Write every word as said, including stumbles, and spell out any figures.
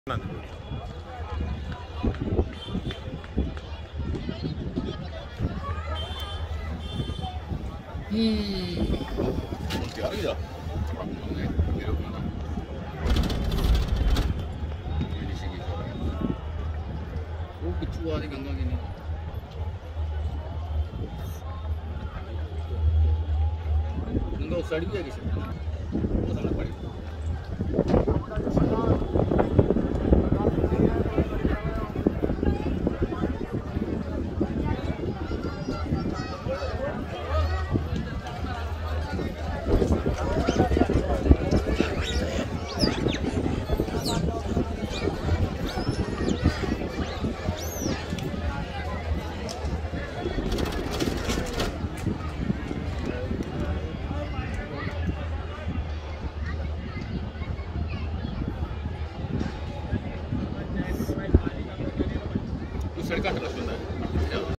Hmm. Chiaro ya? Ini sih gitu. Oh, kecuali di ganggang ini. Ganggang sari भी है किसी में? वो साला पड़ी. सड़का तरफ